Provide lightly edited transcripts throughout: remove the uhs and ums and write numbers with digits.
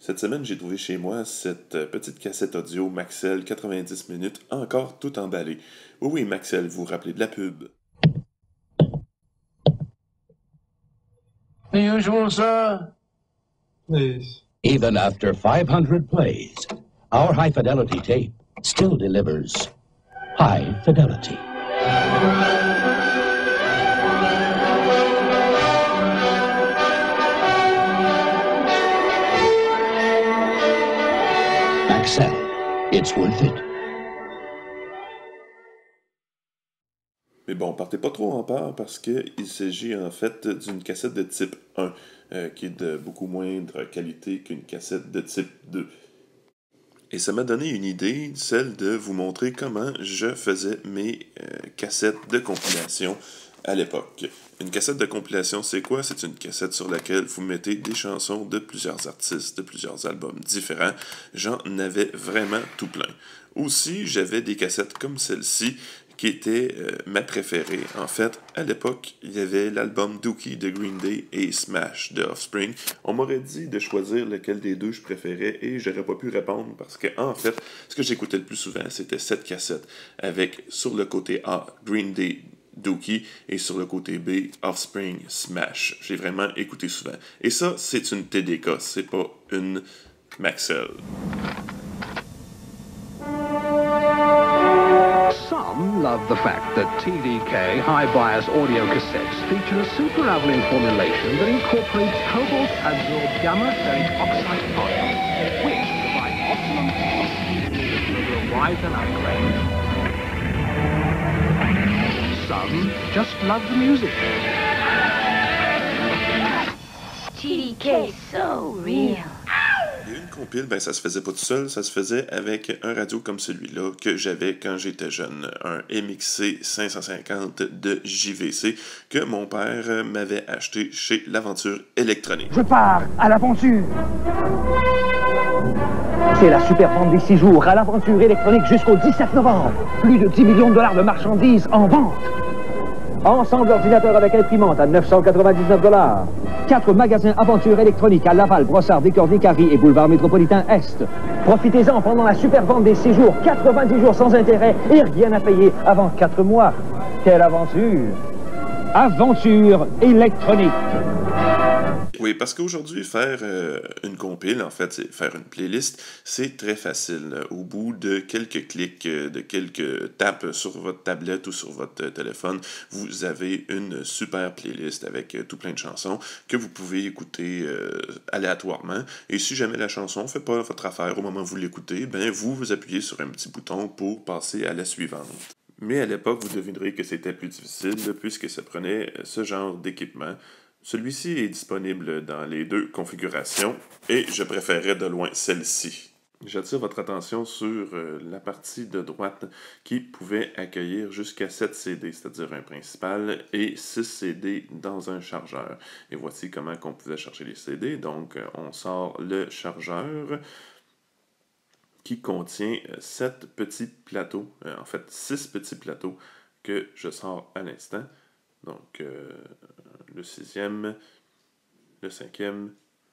Cette semaine, j'ai trouvé chez moi cette petite cassette audio Maxell 90 minutes, encore tout emballée. Oui, oui, Maxell, vous vous rappelez de la pub. The usual, sir? Please. Even after 500 plays, our high-fidelity tape still delivers high fidelity. Maxell, it's worth it. Mais bon, partez pas trop en peur parce qu'il s'agit en fait d'une cassette de type 1, qui est de beaucoup moindre qualité qu'une cassette de type 2. Et ça m'a donné une idée, celle de vous montrer comment je faisais mes cassettes de compilation à l'époque. Une cassette de compilation, c'est quoi? C'est une cassette sur laquelle vous mettez des chansons de plusieurs artistes, de plusieurs albums différents. J'en avais vraiment tout plein. Aussi, j'avais des cassettes comme celle-ci, qui était ma préférée. En fait, à l'époque, il y avait l'album Dookie de Green Day et Smash de Offspring. On m'aurait dit de choisir lequel des deux je préférais et j'aurais pas pu répondre parce que, en fait, ce que j'écoutais le plus souvent, c'était cette cassette avec, sur le côté A, Green Day, Dookie, et sur le côté B, Offspring, Smash. J'ai vraiment écouté souvent. Et ça, c'est une TDK, c'est pas une Maxell. Some love the fact that TDK high-bias audio cassettes feature a super-Avalon formulation that incorporates cobalt-adsorbed gamma-ferric oxide particles, which provide optimum for a rise and upgrade. Some just love the music. TDK is so real. Et une compile, ben ça se faisait pas tout seul, ça se faisait avec un radio comme celui-là que j'avais quand j'étais jeune, un MXC 550 de JVC que mon père m'avait acheté chez l'Aventure Électronique. Je pars à l'aventure. C'est la super vente des 6 jours à l'Aventure Électronique jusqu'au 17 novembre. Plus de 10 millions de dollars de marchandises en vente. Ensemble ordinateur avec imprimante à 999 $. 4 magasins Aventure Électronique à Laval, Brossard, Descordes-Carry et Boulevard Métropolitain Est. Profitez-en pendant la super vente des 6 jours, 90 jours sans intérêt et rien à payer avant 4 mois. Quelle aventure! Aventure Électronique. Oui, parce qu'aujourd'hui, faire une compile, en fait, c'est faire une playlist, c'est très facile. Au bout de quelques clics, de quelques tapes sur votre tablette ou sur votre téléphone, vous avez une super playlist avec tout plein de chansons que vous pouvez écouter aléatoirement. Et si jamais la chanson ne fait pas votre affaire au moment où vous l'écoutez, ben vous appuyez sur un petit bouton pour passer à la suivante. Mais à l'époque, vous devinerez que c'était plus difficile puisque ça prenait ce genre d'équipement. Celui-ci est disponible dans les deux configurations et je préférais de loin celle-ci. J'attire votre attention sur la partie de droite qui pouvait accueillir jusqu'à 7 CD, c'est-à-dire un principal, et 6 CD dans un chargeur. Et voici comment on pouvait charger les CD. Donc, on sort le chargeur qui contient 7 petits plateaux, en fait 6 petits plateaux que je sors à l'instant. Donc, le 6e, le 5e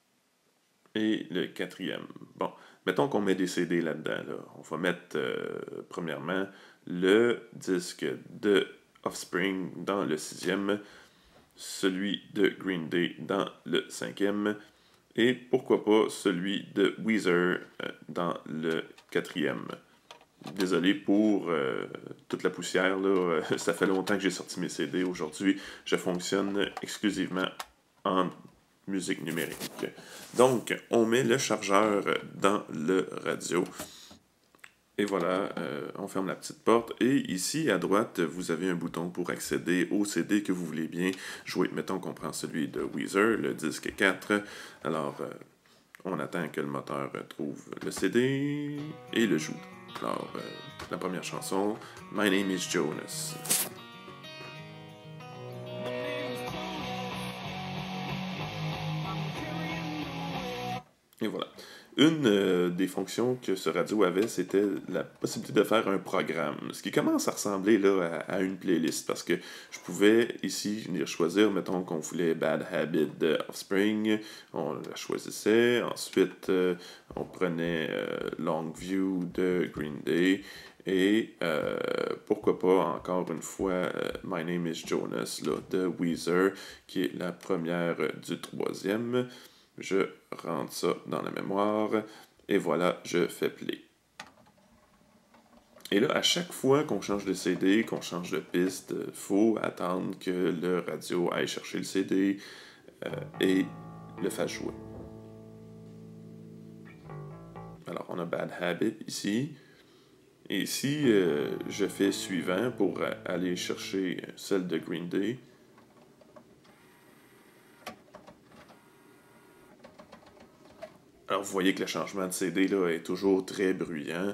et le 4e. Bon, mettons qu'on met des CD là-dedans. Là. On va mettre, premièrement, le disque de Offspring dans le 6e, celui de Green Day dans le 5e, et pourquoi pas celui de Weezer dans le 4e. Désolé pour toute la poussière, là. Ça fait longtemps que j'ai sorti mes CD. Aujourd'hui, je fonctionne exclusivement en musique numérique. Donc, on met le chargeur dans le radio. Et voilà, on ferme la petite porte. Et ici, à droite, vous avez un bouton pour accéder au CD que vous voulez bien jouer. Mettons qu'on prend celui de Weezer, le disque 4. Alors, on attend que le moteur trouve le CD et le joue. Alors, la première chanson, My Name is Jonas. Et voilà. Une des fonctions que ce radio avait, c'était la possibilité de faire un programme. Ce qui commence à ressembler là, à une playlist, parce que je pouvais ici venir choisir, mettons qu'on voulait Bad Habit de Offspring, on la choisissait, ensuite on prenait Longview de Green Day, et pourquoi pas encore une fois My Name is Jonas là, de Weezer, qui est la première du troisième. Je rentre ça dans la mémoire, et voilà, je fais play. Et là, à chaque fois qu'on change de CD, qu'on change de piste, il faut attendre que le radio aille chercher le CD et le fasse jouer. Alors, on a Bad Habit ici. Et ici, je fais suivant pour aller chercher celle de Green Day. Alors, vous voyez que le changement de CD là, est toujours très bruyant.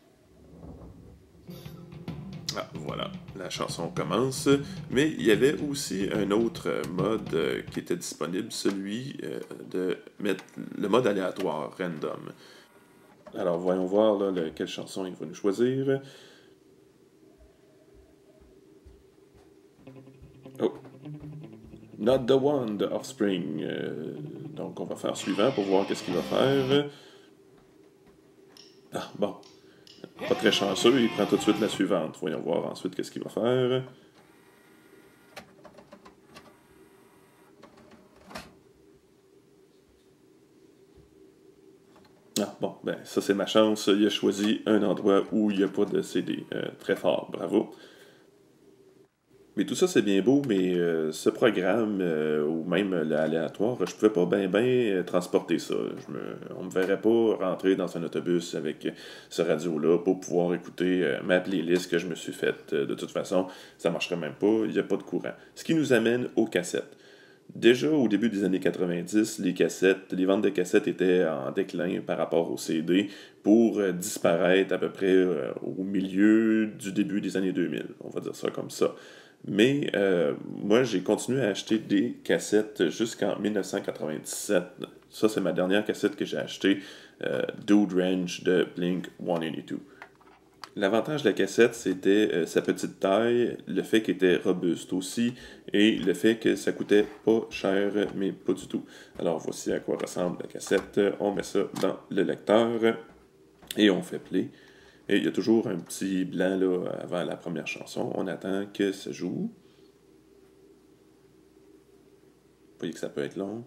Ah, voilà, la chanson commence. Mais il y avait aussi un autre mode qui était disponible, celui de mettre le mode aléatoire, random. Alors, voyons voir là, quelle chanson il va nous choisir. Oh! Not the One de Offspring. Donc, on va faire suivant pour voir qu'est-ce qu'il va faire. Ah, bon. Pas très chanceux, il prend tout de suite la suivante. Voyons voir ensuite qu'est-ce qu'il va faire. Ah, bon, ben, ça c'est ma chance. Il a choisi un endroit où il n'y a pas de CD. Très fort, bravo. Mais tout ça, c'est bien beau, mais ce programme, ou même l'aléatoire, je pouvais pas bien transporter ça. On me verrait pas rentrer dans un autobus avec ce radio-là pour pouvoir écouter ma playlist que je me suis faite. De toute façon, ça marcherait même pas, il n'y a pas de courant. Ce qui nous amène aux cassettes. Déjà, au début des années 90, les ventes de cassettes étaient en déclin par rapport aux CD pour disparaître à peu près au milieu du début des années 2000. On va dire ça comme ça. Mais moi, j'ai continué à acheter des cassettes jusqu'en 1997. Ça, c'est ma dernière cassette que j'ai achetée, Dude Ranch de Blink-182. L'avantage de la cassette, c'était sa petite taille, le fait qu'elle était robuste aussi, et le fait que ça coûtait pas cher, mais pas du tout. Alors, voici à quoi ressemble la cassette. On met ça dans le lecteur, et on fait play. Et il y a toujours un petit blanc là, avant la première chanson. On attend que ça joue. Vous voyez que ça peut être long.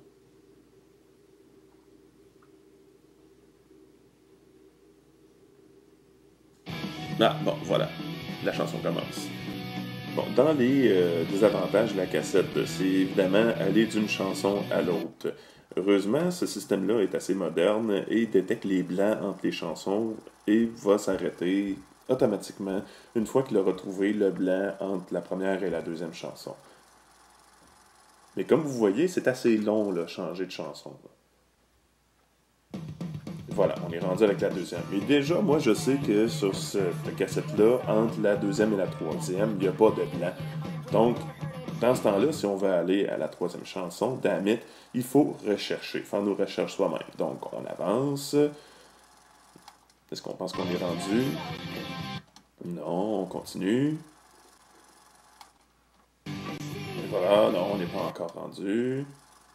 Ah, bon, voilà. La chanson commence. Bon, dans les désavantages de la cassette, c'est évidemment aller d'une chanson à l'autre. Heureusement, ce système-là est assez moderne et détecte les blancs entre les chansons et va s'arrêter automatiquement une fois qu'il a retrouvé le blanc entre la première et la deuxième chanson. Mais comme vous voyez, c'est assez long, là, changer de chanson. Voilà, on est rendu avec la deuxième. Et déjà, moi, je sais que sur cette cassette-là, entre la deuxième et la troisième, il n'y a pas de blanc. Donc, dans ce temps-là, si on veut aller à la troisième chanson, Damn It, il faut rechercher, faire nos recherches soi-même. Donc, on avance. Est-ce qu'on pense qu'on est rendu? Non, on continue. Et voilà, non, on n'est pas encore rendu.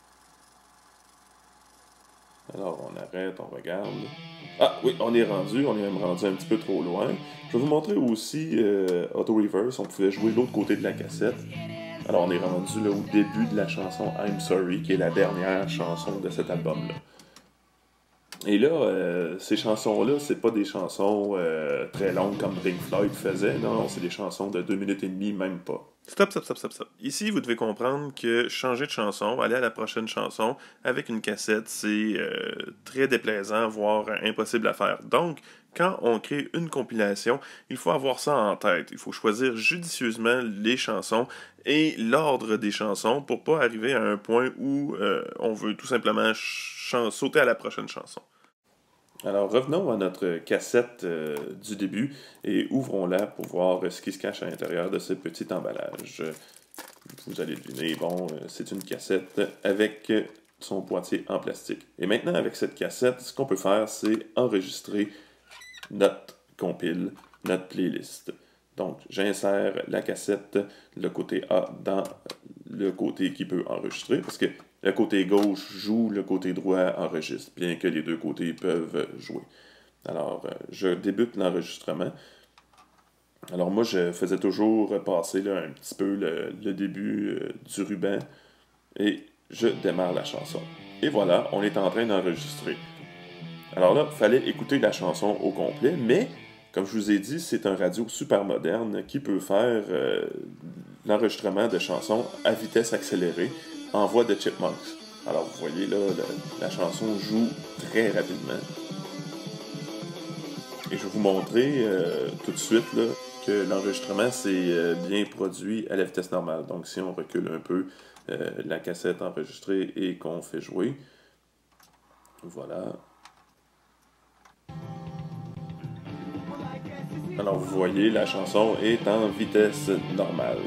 Alors, on arrête, on regarde. Ah, oui, on est même rendu un petit peu trop loin. Je vais vous montrer aussi Auto Reverse, on pouvait jouer de l'autre côté de la cassette. Alors, on est rendu là, au début de la chanson I'm Sorry, qui est la dernière chanson de cet album-là. Et là, ces chansons-là, c'est pas des chansons très longues comme Pink Floyd faisait, non, c'est des chansons de 2 minutes et demie, même pas. Stop. Ici, vous devez comprendre que changer de chanson, aller à la prochaine chanson avec une cassette, c'est très déplaisant, voire impossible à faire. Donc, quand on crée une compilation, il faut avoir ça en tête. Il faut choisir judicieusement les chansons et l'ordre des chansons pour pas arriver à un point où on veut tout simplement sauter à la prochaine chanson. Alors, revenons à notre cassette du début et ouvrons-la pour voir ce qui se cache à l'intérieur de ce petit emballage. Vous allez deviner, bon, c'est une cassette avec son boîtier en plastique. Et maintenant, avec cette cassette, ce qu'on peut faire, c'est enregistrer notre compile, notre playlist. Donc, j'insère la cassette, le côté A, dans le côté qui peut enregistrer, parce que le côté gauche joue, le côté droit enregistre, bien que les deux côtés peuvent jouer. Alors, je débute l'enregistrement. Alors, moi, je faisais toujours passer là, un petit peu le début du ruban, et je démarre la chanson. Et voilà, on est en train d'enregistrer. Alors là, il fallait écouter la chanson au complet, mais, comme je vous ai dit, c'est un radio super moderne qui peut faire l'enregistrement de chansons à vitesse accélérée en voix de Chipmunks. Alors, vous voyez, là, la chanson joue très rapidement. Et je vais vous montrer tout de suite là, que l'enregistrement, c'est bien produit à la vitesse normale. Donc, si on recule un peu la cassette enregistrée et qu'on fait jouer, voilà. Alors, vous voyez, la chanson est en vitesse normale.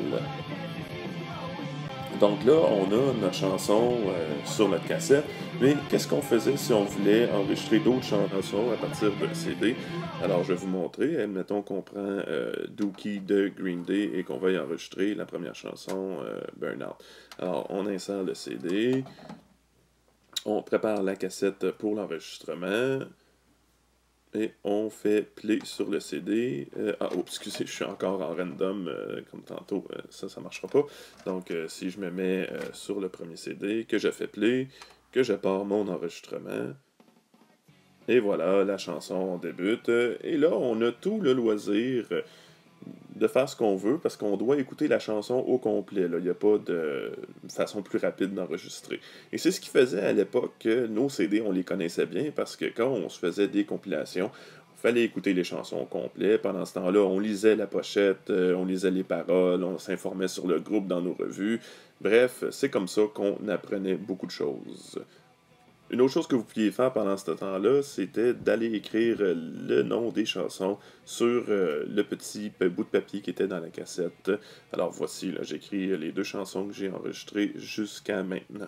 Donc là, on a notre chanson sur notre cassette, mais qu'est-ce qu'on faisait si on voulait enregistrer d'autres chansons à partir d'un CD? Alors, je vais vous montrer. Admettons qu'on prend Dookie de Green Day et qu'on va y enregistrer la première chanson, Burnout. Alors, on insère le CD, on prépare la cassette pour l'enregistrement, et on fait play sur le CD. Excusez, je suis encore en random, comme tantôt, ça ne marchera pas. Donc, si je me mets sur le premier CD, que je fais play, que je pars mon enregistrement, et voilà, la chanson débute. Et là, on a tout le loisir de faire ce qu'on veut, parce qu'on doit écouter la chanson au complet. Il n'y a pas de façon plus rapide d'enregistrer. Et c'est ce qui faisait à l'époque que nos CD, on les connaissait bien, parce que quand on se faisait des compilations, il fallait écouter les chansons au complet. Pendant ce temps-là, on lisait la pochette, on lisait les paroles, on s'informait sur le groupe dans nos revues. Bref, c'est comme ça qu'on apprenait beaucoup de choses. Une autre chose que vous pouviez faire pendant ce temps-là, c'était d'aller écrire le nom des chansons sur le petit bout de papier qui était dans la cassette. Alors voici, là, j'écris les 2 chansons que j'ai enregistrées jusqu'à maintenant.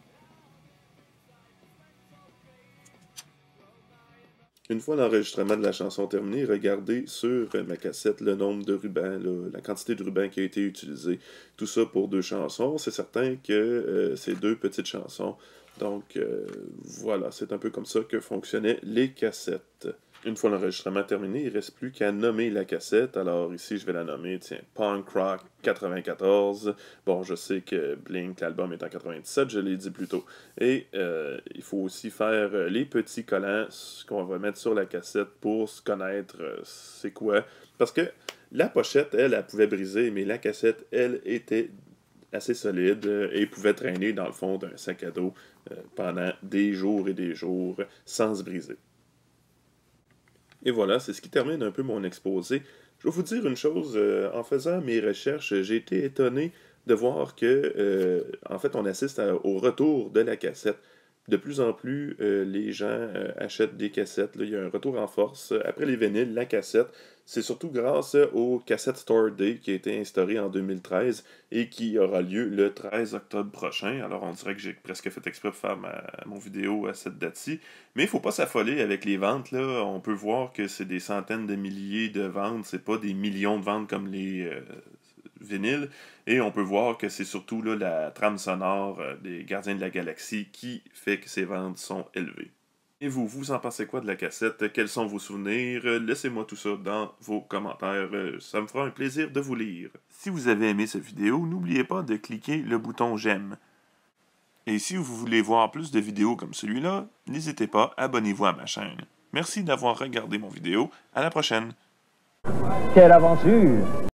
Une fois l'enregistrement de la chanson terminé, regardez sur ma cassette le nombre de rubans, là, la quantité de rubans qui a été utilisée. Tout ça pour 2 chansons. C'est certain que c'est 2 petites chansons. Donc, voilà, c'est un peu comme ça que fonctionnaient les cassettes. Une fois l'enregistrement terminé, il ne reste plus qu'à nommer la cassette. Alors ici, je vais la nommer, tiens, Punk Rock 94. Bon, je sais que Blink, l'album est en 97, je l'ai dit plus tôt. Et il faut aussi faire les petits collants qu'on va mettre sur la cassette pour se connaître c'est quoi. Parce que la pochette, elle pouvait briser, mais la cassette, elle, était assez solide et pouvait traîner dans le fond d'un sac à dos pendant des jours et des jours sans se briser. Et voilà, c'est ce qui termine un peu mon exposé. Je vais vous dire une chose, en faisant mes recherches, j'ai été étonné de voir que, en fait, on assiste au retour de la cassette. De plus en plus, les gens achètent des cassettes. Là, il y a un retour en force. Après les vinyles, la cassette, c'est surtout grâce au Cassette Store Day qui a été instauré en 2013 et qui aura lieu le 13 octobre prochain. Alors, on dirait que j'ai presque fait exprès pour faire mon vidéo à cette date-ci. Mais il ne faut pas s'affoler avec les ventes. Là. On peut voir que c'est des centaines de milliers de ventes. C'est pas des millions de ventes comme les vinyles. Et on peut voir que c'est surtout là, la trame sonore des Gardiens de la Galaxie qui fait que ces ventes sont élevées. Et vous en pensez quoi de la cassette? Quels sont vos souvenirs? Laissez-moi tout ça dans vos commentaires. Ça me fera un plaisir de vous lire. Si vous avez aimé cette vidéo, n'oubliez pas de cliquer le bouton j'aime. Et si vous voulez voir plus de vidéos comme celui-là, n'hésitez pas, abonnez-vous à ma chaîne. Merci d'avoir regardé mon vidéo. À la prochaine! Quelle aventure!